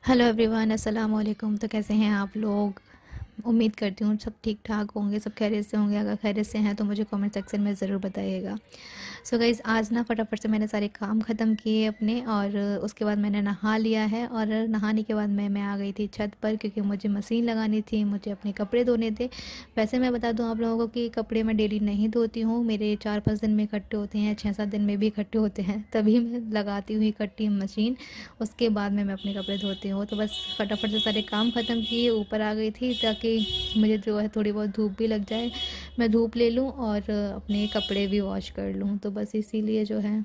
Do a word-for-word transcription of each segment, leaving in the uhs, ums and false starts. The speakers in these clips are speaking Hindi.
हेलो एवरीवन, अस्सलाम वालेकुम। तो कैसे हैं आप लोग? उम्मीद करती हूँ सब ठीक ठाक होंगे, सब खैरियत से होंगे। अगर खैरियत से हैं तो मुझे कमेंट सेक्शन में ज़रूर बताइएगा। सो गाइज़, आज ना फटाफट से मैंने सारे काम ख़त्म किए अपने, और उसके बाद मैंने नहा लिया है। और नहाने के बाद मैं मैं आ गई थी छत पर, क्योंकि मुझे मशीन लगानी थी, मुझे अपने कपड़े धोने थे। वैसे मैं बता दूँ आप लोगों को कि कपड़े मैं डेली नहीं धोती हूँ, मेरे चार पाँच दिन में इकट्ठे होते हैं, छः सात दिन में भी इकट्ठे होते हैं, तभी मैं लगाती हूँ इकट्ठी मशीन। उसके बाद में मैं अपने कपड़े धोती हूँ। तो बस फटाफट से सारे काम ख़त्म किए, ऊपर आ गई थी ताकि मुझे जो है थोड़ी बहुत धूप भी लग जाए, मैं धूप ले लूँ और अपने कपड़े भी वॉश कर लूँ। तो बस इसीलिए जो है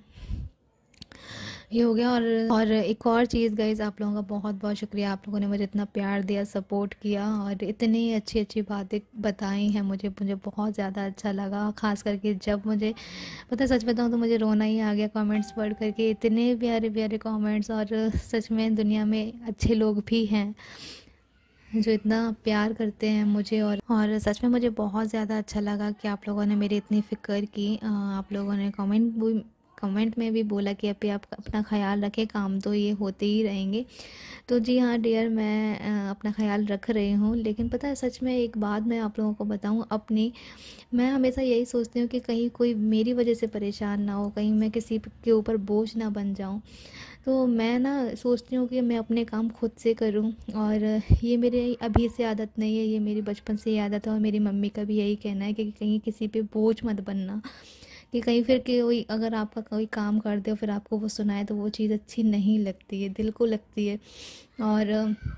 ये हो गया। और और एक और चीज़ गाइज़, आप लोगों का बहुत बहुत शुक्रिया। आप लोगों ने मुझे इतना प्यार दिया, सपोर्ट किया और इतनी अच्छी अच्छी बातें बताई हैं मुझे मुझे बहुत ज़्यादा अच्छा लगा। ख़ास करके जब मुझे पता है, सच बताऊँ तो मुझे रोना ही आ गया कमेंट्स पढ़ करके। इतने प्यारे प्यारे कमेंट्स, और सच में दुनिया में अच्छे लोग भी हैं जो इतना प्यार करते हैं मुझे। और और सच में मुझे बहुत ज़्यादा अच्छा लगा कि आप लोगों ने मेरी इतनी फ़िक्र की। अ, आप लोगों ने कमेंट भी कमेंट में भी बोला कि अभी आप अपना ख्याल रखें, काम तो ये होते ही रहेंगे। तो जी हाँ डियर, मैं अ, अपना ख्याल रख रही हूँ। लेकिन पता है, सच में एक बात मैं आप लोगों को बताऊँ अपनी, मैं हमेशा यही सोचती हूँ कि कहीं कोई मेरी वजह से परेशान ना हो, कहीं मैं किसी के ऊपर बोझ ना बन जाऊँ। तो मैं ना सोचती हूँ कि मैं अपने काम खुद से करूँ। और ये मेरे अभी से आदत नहीं है, ये मेरी बचपन से ही आदत है। और मेरी मम्मी का भी यही कहना है कि कहीं किसी पे बोझ मत बनना, कि कहीं फिर कि कोई अगर आपका कोई काम कर दे और फिर आपको वो सुनाए तो वो चीज़ अच्छी नहीं लगती है, दिल को लगती है। और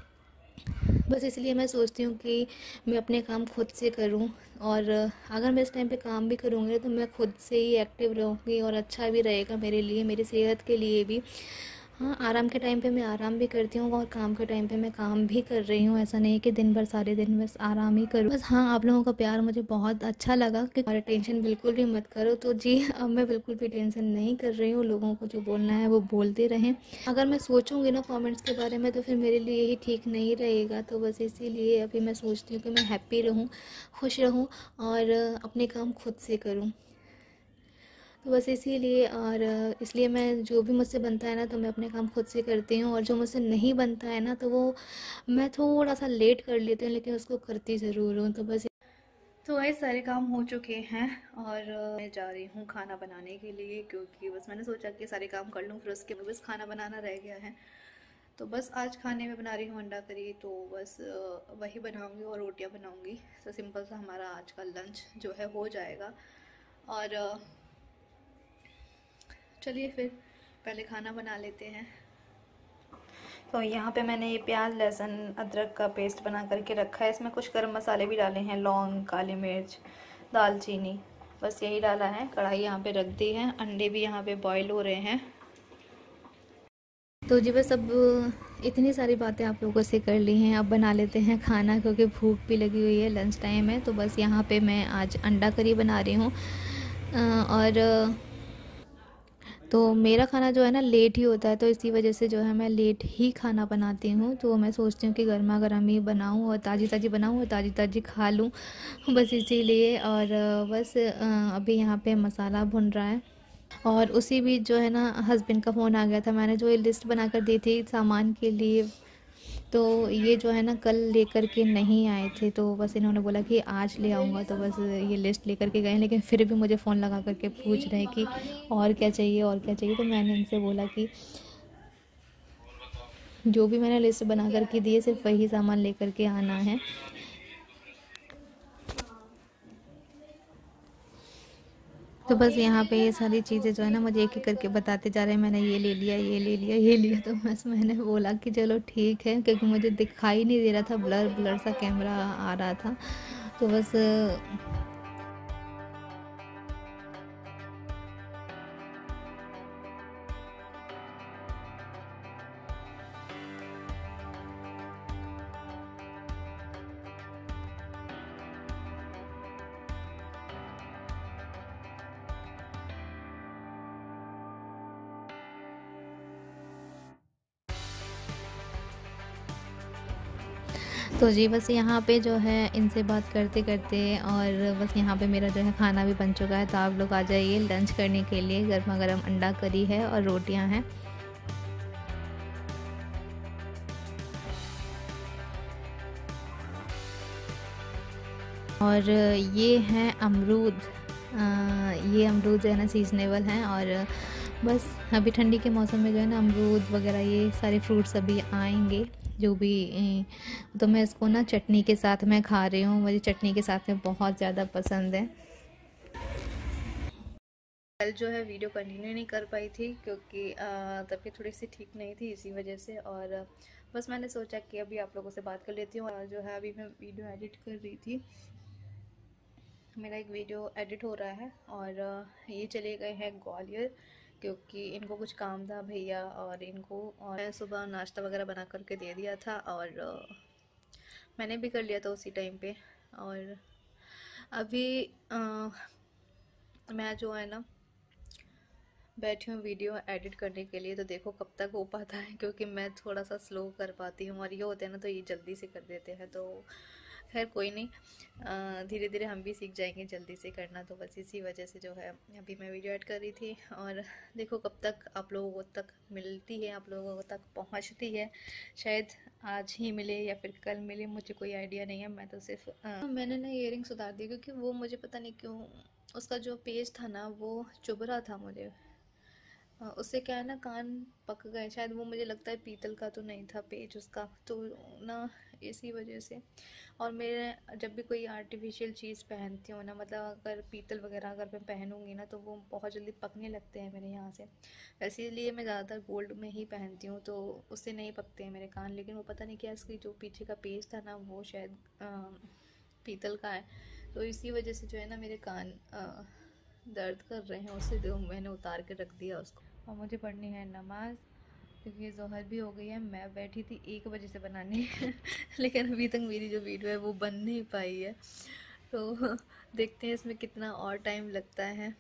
बस इसलिए मैं सोचती हूँ कि मैं अपने काम खुद से करूँ। और अगर मैं इस टाइम पे काम भी करूँगी तो मैं खुद से ही एक्टिव रहूँगी, और अच्छा भी रहेगा मेरे लिए, मेरी सेहत के लिए भी। हाँ, आराम के टाइम पे मैं आराम भी करती हूँ और काम के टाइम पे मैं काम भी कर रही हूँ। ऐसा नहीं है कि दिन भर सारे दिन बस आराम ही करूँ। बस हाँ, आप लोगों का प्यार मुझे बहुत अच्छा लगा कि और टेंशन बिल्कुल भी मत करो। तो जी, अब मैं बिल्कुल भी टेंशन नहीं कर रही हूँ, लोगों को जो बोलना है वो बोलते रहें। अगर मैं सोचूंगी ना कमेंट्स के बारे में तो फिर मेरे लिए ही ठीक नहीं रहेगा। तो बस इसीलिए अभी मैं सोचती हूँ कि मैं हैप्पी रहूँ, खुश रहूँ और अपने काम खुद से करूँ। तो बस इसीलिए, और इसलिए मैं जो भी मुझसे बनता है ना तो मैं अपने काम खुद से करती हूँ। और जो मुझसे नहीं बनता है ना तो वो मैं थोड़ा सा लेट कर लेती हूँ, लेकिन उसको करती ज़रूर हूँ। तो बस, तो वही सारे काम हो चुके हैं और मैं जा रही हूँ खाना बनाने के लिए, क्योंकि बस मैंने सोचा कि सारे काम कर लूँ, फिर उसके बाद बस खाना बनाना रह गया है। तो बस आज खाने में बना रही हूँ अंडा करी, तो बस वही बनाऊँगी और रोटियाँ बनाऊँगी। तो सिंपल सा हमारा आज का लंच जो है हो जाएगा। और चलिए फिर पहले खाना बना लेते हैं। तो यहाँ पे मैंने ये प्याज लहसुन अदरक का पेस्ट बना करके रखा है। इसमें कुछ गरम मसाले भी डाले हैं, लौंग, काली मिर्च, दालचीनी, बस यही डाला है। कढ़ाई यहाँ पे रख दी है, अंडे भी यहाँ पे बॉईल हो रहे हैं। तो जी बस अब इतनी सारी बातें आप लोगों से कर ली हैं, अब बना लेते हैं खाना, क्योंकि भूख भी लगी हुई है, लंच टाइम है। तो बस यहाँ पे मैं आज अंडा करी बना रही हूँ। और तो मेरा खाना जो है ना लेट ही होता है, तो इसी वजह से जो है मैं लेट ही खाना बनाती हूँ। तो मैं सोचती हूँ कि गर्मा गर्म ही बनाऊँ और ताज़ी ताज़ी बनाऊँ और ताज़ी ताज़ी खा लूँ, बस इसीलिए। और बस अभी यहाँ पे मसाला भुन रहा है। और उसी बीच जो है ना हस्बैंड का फ़ोन आ गया था। मैंने जो ये लिस्ट बना कर दी थी सामान के लिए, तो ये जो है ना कल लेकर के नहीं आए थे। तो बस इन्होंने बोला कि आज ले आऊँगा, तो बस ये लिस्ट लेकर के गए। लेकिन फिर भी मुझे फ़ोन लगा करके पूछ रहे हैं कि और क्या चाहिए और क्या चाहिए। तो मैंने इनसे बोला कि जो भी मैंने लिस्ट बना करके दी है सिर्फ वही सामान लेकर के आना है। तो बस यहाँ पे ये सारी चीज़ें जो है ना मुझे एक एक करके बताते जा रहे हैं, मैंने ये ले लिया, ये ले लिया, ये लिया। तो बस मैंने बोला कि चलो ठीक है, क्योंकि मुझे दिखाई नहीं दे रहा था, ब्लर ब्लर सा कैमरा आ रहा था। तो बस तो जी बस यहाँ पे जो है इनसे बात करते करते, और बस यहाँ पे मेरा जो है खाना भी बन चुका है। तो आप लोग आ जाइए लंच करने के लिए। गर्मा गर्म अंडा करी है और रोटियाँ हैं। और ये हैं अमरूद। आ, ये अमरूद जो है ना सीजनेबल हैं, और बस अभी ठंडी के मौसम में जो है ना अमरूद वगैरह ये सारे फ्रूट्स अभी आएंगे जो भी। तो मैं इसको ना चटनी के साथ मैं खा रही हूँ, मुझे चटनी के साथ में बहुत ज़्यादा पसंद है। कल जो है वीडियो कंटिन्यू नहीं कर पाई थी क्योंकि तबीयत थोड़ी सी ठीक नहीं थी इसी वजह से, और बस मैंने सोचा कि अभी आप लोगों से बात कर लेती हूँ। जो है अभी मैं वीडियो एडिट कर रही थी, मेरा एक वीडियो एडिट हो रहा है, और ये चले गए हैं ग्वालियर क्योंकि इनको कुछ काम था भैया, और इनको और सुबह नाश्ता वगैरह बना करके दे दिया था, और मैंने भी कर लिया था उसी टाइम पे। और अभी आ, मैं जो है ना बैठी हूँ वीडियो एडिट करने के लिए, तो देखो कब तक हो पाता है क्योंकि मैं थोड़ा सा स्लो कर पाती हूँ, और ये होते हैं ना तो ये जल्दी से कर देते हैं। तो खैर कोई नहीं, धीरे धीरे हम भी सीख जाएंगे जल्दी से करना। तो बस इसी वजह से जो है अभी मैं वीडियो ऐड कर रही थी, और देखो कब तक आप लोगों तक मिलती है, आप लोगों तक पहुंचती है। शायद आज ही मिले या फिर कल मिले, मुझे कोई आइडिया नहीं है। मैं तो सिर्फ आ, मैंने ना ईयरिंग्स उतार दी क्योंकि वो मुझे पता नहीं क्यों उसका जो पेज था ना वो चुभ रहा था मुझे। उससे क्या है ना कान पक गए शायद, वो मुझे लगता है पीतल का तो नहीं था पेज उसका, तो ना इसी वजह से। और मेरे जब भी कोई आर्टिफिशियल चीज़ पहनती हूँ ना, मतलब अगर पीतल वगैरह अगर मैं पहनूंगी ना तो वो बहुत जल्दी पकने लगते हैं मेरे यहाँ से। इसीलिए मैं ज़्यादातर गोल्ड में ही पहनती हूँ, तो उससे नहीं पकते हैं मेरे कान। लेकिन वो पता नहीं क्या इसकी जो पीछे का पेज था ना वो शायद पीतल का है, तो इसी वजह से जो है ना मेरे कान आ, दर्द कर रहे हैं उससे, तो मैंने उतार के रख दिया उसको। और मुझे पढ़नी है नमाज क्योंकि ज़ोहर भी हो गई है। मैं बैठी थी एक बजे से बनाने लेकिन अभी तक मेरी जो वीडियो है वो बन नहीं पाई है, तो देखते हैं इसमें कितना और टाइम लगता है।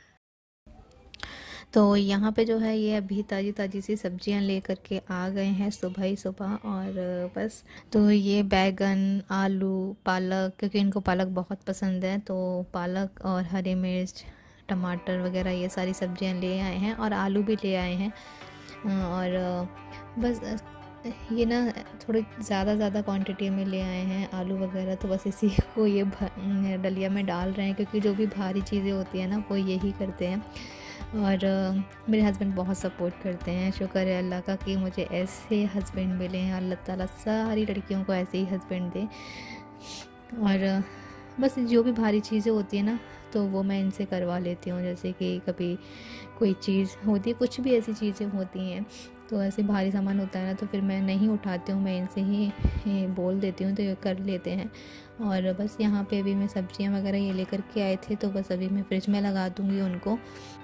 तो यहाँ पे जो है ये अभी ताज़ी ताज़ी सी सब्जियाँ ले करके आ गए हैं सुबह ही सुबह, और बस तो ये बैगन, आलू, पालक, क्योंकि इनको पालक बहुत पसंद है, तो पालक और हरी मिर्च, टमाटर वगैरह ये सारी सब्जियाँ ले आए हैं, और आलू भी ले आए हैं। और बस ये ना थोड़ी ज़्यादा ज़्यादा क्वांटिटी में ले आए हैं आलू वगैरह, तो बस इसी को ये डलिया में डाल रहे हैं क्योंकि जो भी भारी चीज़ें होती हैं ना वो यही करते हैं। और मेरे हस्बैंड बहुत सपोर्ट करते हैं, शुक्र है अल्लाह का कि मुझे ऐसे हस्बैंड मिले हैं। अल्लाह ताला सारी लड़कियों को ऐसे ही हस्बैंड दे। और बस जो भी भारी चीज़ें होती हैं ना तो वो मैं इनसे करवा लेती हूँ, जैसे कि कभी कोई चीज़ होती है, कुछ भी ऐसी चीज़ें होती हैं तो ऐसे भारी सामान होता है ना तो फिर मैं नहीं उठाती हूँ, मैं इनसे ही बोल देती हूँ तो ये कर लेते हैं। और बस यहाँ पे अभी मैं सब्जियाँ वगैरह ये लेकर के आए थे, तो बस अभी मैं फ्रिज में लगा दूँगी उनको।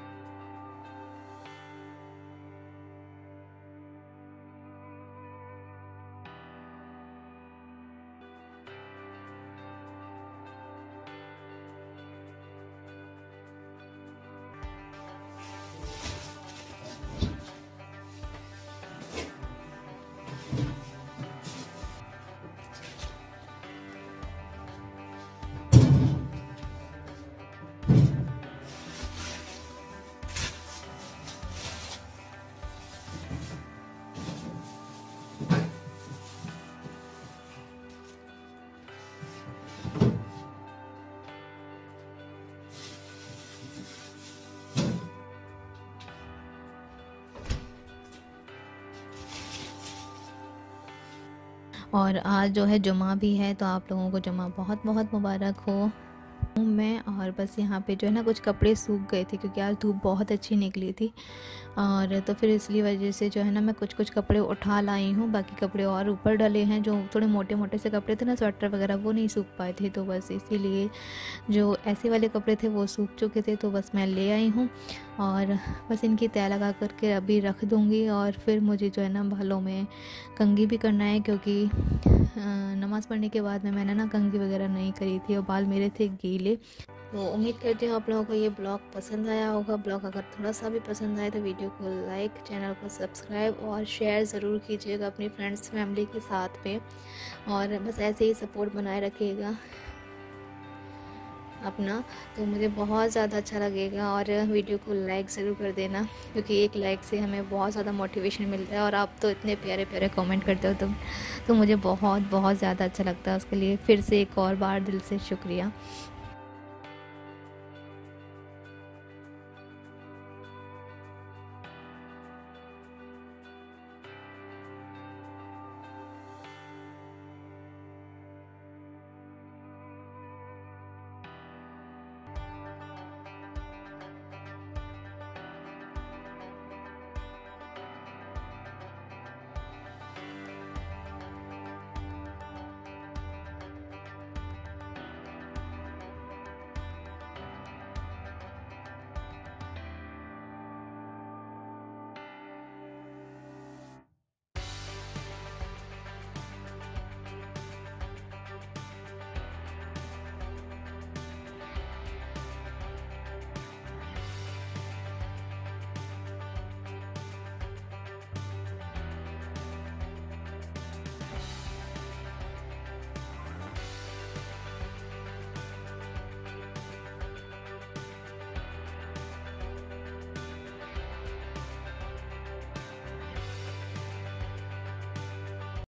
और आज जो है जुमा भी है, तो आप लोगों को जुमा बहुत बहुत मुबारक हो। मैं और बस यहाँ पे जो है ना कुछ कपड़े सूख गए थे क्योंकि आज धूप बहुत अच्छी निकली थी, और तो फिर इसलिए वजह से जो है ना मैं कुछ कुछ कपड़े उठा लाई हूँ। बाकी कपड़े और ऊपर डले हैं, जो थोड़े मोटे मोटे से कपड़े थे ना, स्वेटर वगैरह, वो नहीं सूख पाए थे, तो बस इसीलिए जो ऐसे वाले कपड़े थे वो सूख चुके थे, तो बस मैं ले आई हूँ। और बस इनकी तय लगा करके अभी रख दूँगी, और फिर मुझे जो है ना बालों में कंघी भी करना है क्योंकि नमाज़ पढ़ने के बाद में मैंने ना कंघी वगैरह नहीं करी थी और बाल मेरे थे गीले। तो उम्मीद करती हूँ आप लोगों को ये ब्लॉग पसंद आया होगा। ब्लॉग अगर थोड़ा सा भी पसंद आए तो वीडियो को लाइक, चैनल को सब्सक्राइब और शेयर ज़रूर कीजिएगा अपनी फ्रेंड्स फैमिली के साथ में, और बस ऐसे ही सपोर्ट बनाए रखिएगा। अपना, तो मुझे बहुत ज़्यादा अच्छा लगेगा। और वीडियो को लाइक ज़रूर कर देना, क्योंकि एक लाइक से हमें बहुत ज़्यादा मोटिवेशन मिलता है। और आप तो इतने प्यारे प्यारे कमेंट करते हो तुम, तो मुझे बहुत बहुत ज़्यादा अच्छा लगता है। उसके लिए फिर से एक और बार दिल से शुक्रिया।